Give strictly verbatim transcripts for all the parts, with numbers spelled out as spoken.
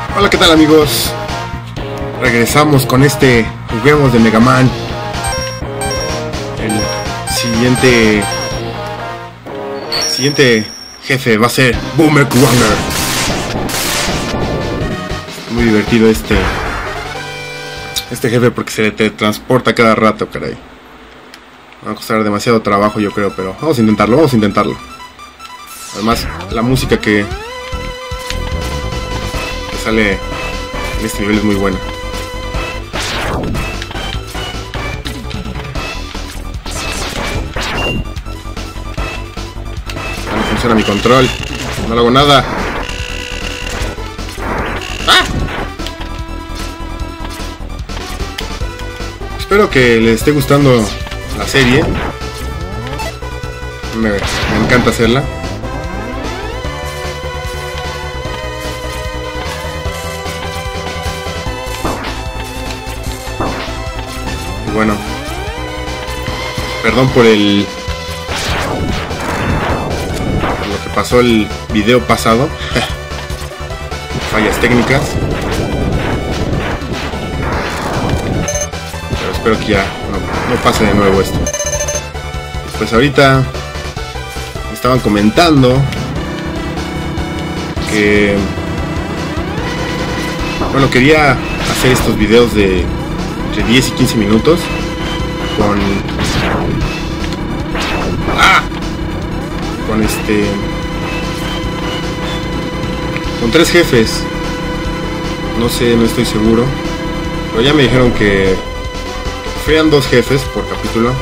Hola, ¿qué tal, amigos? Regresamos con este Juguemos de Mega Man. El siguiente Siguiente jefe va a ser Boomer Wanger. Muy divertido este Este jefe porque se teletransporta cada rato, caray. Va a costar demasiado trabajo, yo creo, pero vamos a intentarlo, vamos a intentarlo. Además, la música que, que sale en este nivel es muy buena. Ya no funciona mi control, no le hago nada. ¡Ah! Espero que les esté gustando la serie. Me, me encanta hacerla. Y bueno, perdón por el por lo que pasó el video pasado. Fallas técnicas. Pero espero que ya no, no pase de nuevo esto. Pues ahorita me estaban comentando que, bueno, quería hacer estos videos de entre diez y quince minutos con ¡ah! con este con tres jefes. No sé, no estoy seguro, pero ya me dijeron que frean dos jefes por capítulo.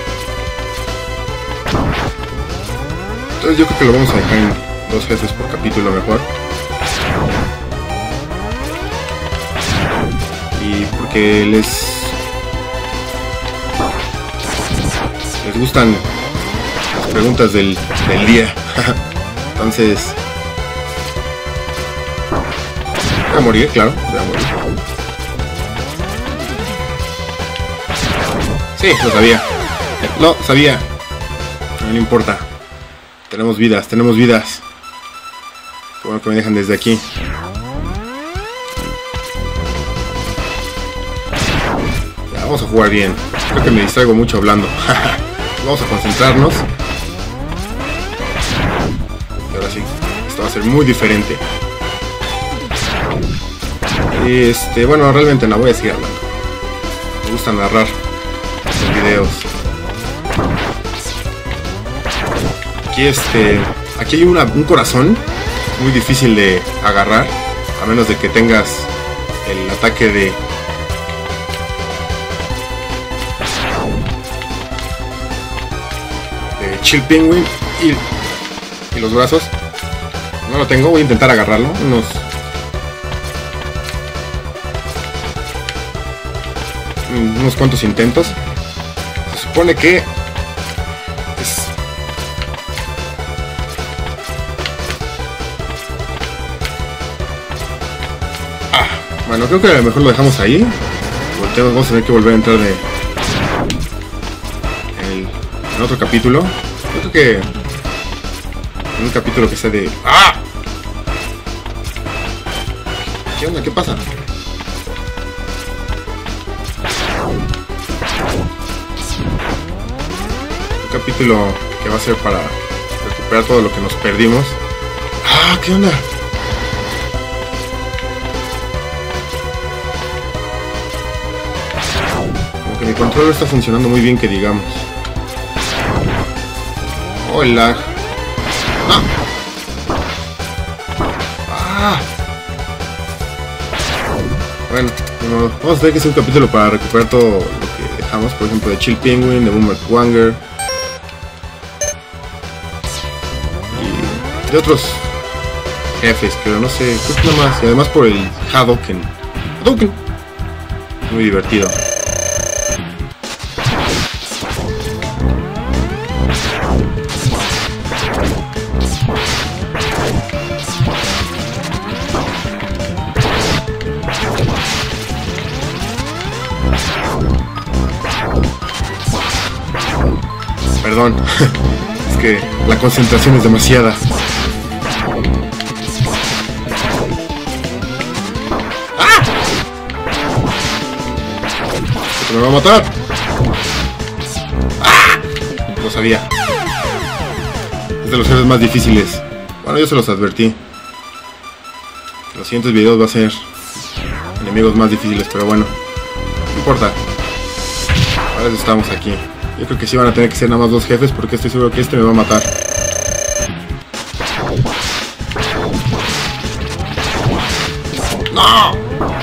Entonces yo creo que lo vamos a dejar en dos jefes por capítulo mejor. Y porque les les gustan las preguntas del, del día. Entonces voy a morir, claro, voy a morir. Sí, lo sabía. Lo sabía. No importa. Tenemos vidas, tenemos vidas. Qué bueno que me dejan desde aquí. Ya, vamos a jugar bien. Creo que me distraigo mucho hablando. Vamos a concentrarnos. Y ahora sí, esto va a ser muy diferente. Y este, bueno, realmente no voy a seguir hablando. Me gusta narrar los videos. Aquí este, aquí hay una, un corazón muy difícil de agarrar, a menos de que tengas el ataque de de Chill Penguin y, y los brazos. No lo tengo, voy a intentar agarrarlo. Unos unos cuantos intentos. Se supone que es bueno, creo que a lo mejor lo dejamos ahí. Vamos a tener que volver a entrar de el, en otro capítulo. Yo creo que en un capítulo que sea de ¡ah! ¿Qué onda? ¿Qué pasa? Un capítulo que va a ser para recuperar todo lo que nos perdimos. ¡Ah! ¿Qué onda? Mi control está funcionando muy bien, que digamos. Oh, el lag. ¡Ah! ¡Ah! Bueno, no, vamos a tener que hacer un capítulo para recuperar todo lo que dejamos. Por ejemplo, de Chill Penguin, de Boomer Wanger y de otros jefes, pero no sé, creo que nada más. Y además por el Hadouken. Hadouken. Muy divertido. Perdón, es que la concentración es demasiada. ¡Se me va a matar! ¡Ah! Lo sabía. Es de los jefes más difíciles. Bueno, yo se los advertí. Los siguientes videos va a ser enemigos más difíciles, pero bueno, no importa. Ahora estamos aquí. Yo creo que sí van a tener que ser nada más dos jefes, porque estoy seguro que este me va a matar. ¡No!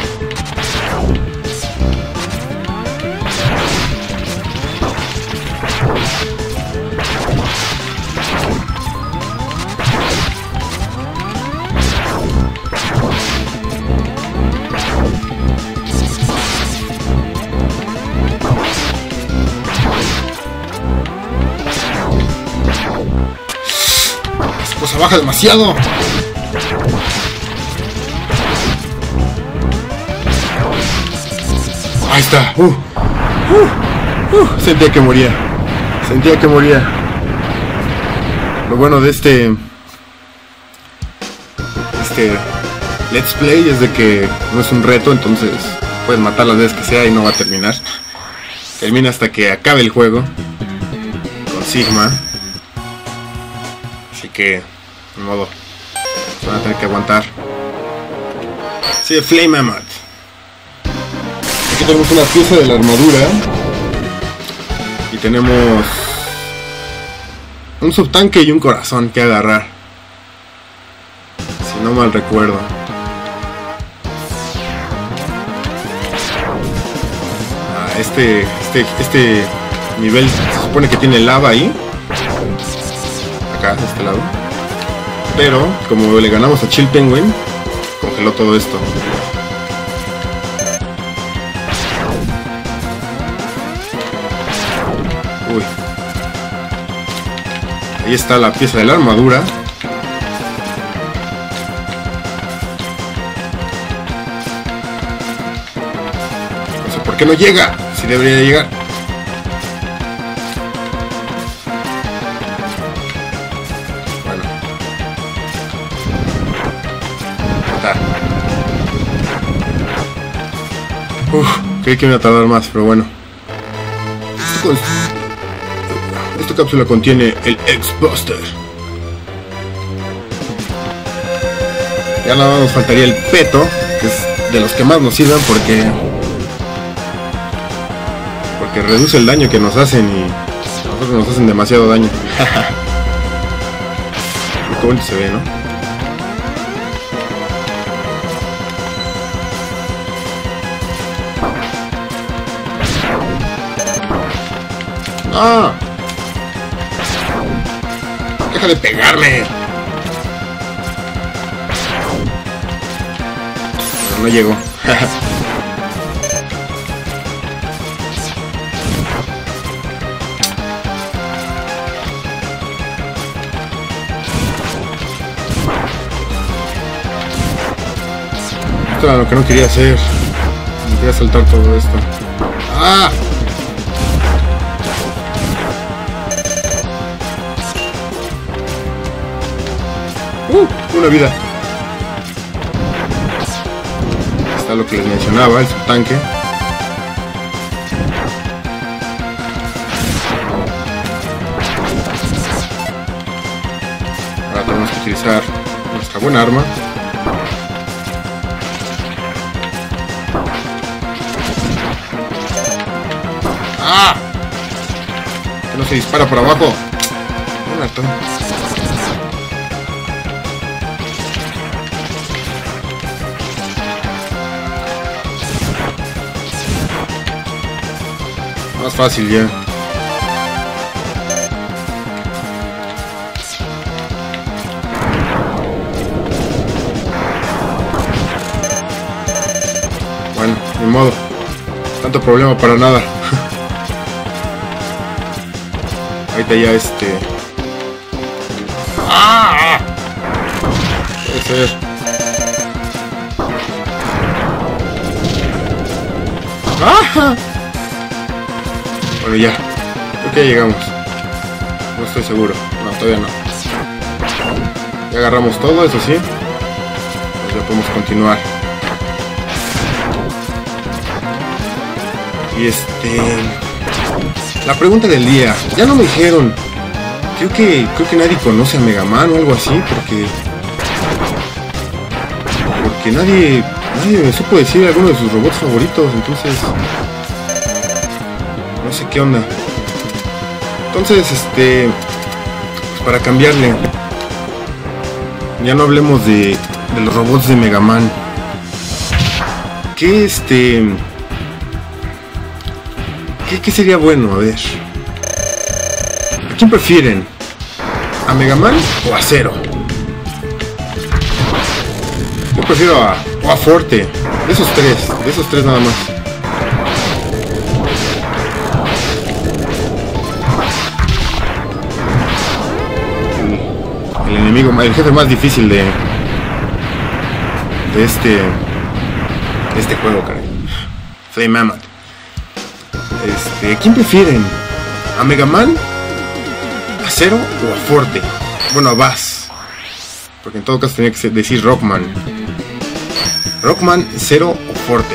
Esa cosa baja demasiado. Ahí está. Uh, uh, uh, sentía que moría. Sentía que moría. Lo bueno de este Este Let's Play es de que no es un reto, entonces puedes matar las veces que sea y no va a terminar. Termina hasta que acabe el juego con Sigma. Así que, de modo, van a tener que aguantar. Sí, Flame Mammoth. Aquí tenemos una pieza de la armadura. Y tenemos un subtanque y un corazón que agarrar, si no mal recuerdo. Ah, este, este, este nivel se supone que tiene lava ahí. Acá, de este lado. Pero, como le ganamos a Chill Penguin, congeló todo esto. Uy. Ahí está la pieza de la armadura. No sé por qué no llega. Si debería llegar. Bueno. Está. Uf, creí que me iba a tardar más, pero bueno. Esto con... Esta cápsula contiene el X-Buster. Ya nada más nos faltaría el peto, que es de los que más nos sirven porque porque reduce el daño que nos hacen y a nosotros nos hacen demasiado daño. Qué bonito se ve, ¿no? ¡Ah! ¡Deja de pegarme! Pero no llegó. Esto era lo que no quería hacer. No quería saltar todo esto. ¡Ah! Uh, una vida. Está lo que les mencionaba, el subtanque. Ahora tenemos que utilizar nuestra buena arma. ¡Ah! Que no se dispara por abajo. Muerto. Más fácil ya. Bueno, ni modo. Tanto problema para nada. Ahorita ya este... ¡Ah! Puede ser. ¡Ah! Bueno, ya. Creo que ya llegamos. No estoy seguro. No, todavía no. Ya agarramos todo, eso sí. Pues ya podemos continuar. Y este... La pregunta del día. Ya no me dijeron. Creo que creo que nadie conoce a Mega Man o algo así, porque... Porque nadie... Nadie me supo decir alguno de sus robots favoritos, entonces... No sé qué onda. Entonces, este... Pues para cambiarle... Ya no hablemos de, de los robots de Mega Man. ¿Qué este... ¿Qué, qué sería bueno? A ver... ¿A quién prefieren? ¿A Mega Man o a Zero? Yo prefiero a... o a Forte. De esos tres. De esos tres nada más. El, el enemigo... El jefe más difícil de... De este... De este juego, caray. Flame Mammoth. Este... ¿Quién prefieren? ¿A Mega Man? ¿A Zero o a Forte? Bueno, a Bass. Porque en todo caso tenía que decir Rockman. Rockman, Zero o Forte.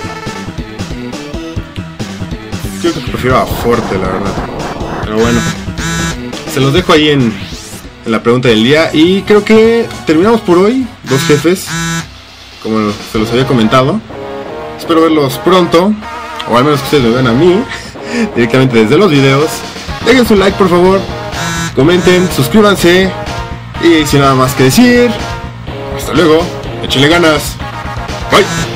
Yo creo que prefiero a Forte, la verdad. Pero bueno. Se los dejo ahí en, en la pregunta del día. Y creo que terminamos por hoy. Dos jefes. Como se los había comentado. Espero verlos pronto. O al menos que ustedes me vean a mí. Directamente desde los videos. Dejen su like, por favor. Comenten, suscríbanse. Y sin nada más que decir, hasta luego, échenle ganas. Bye.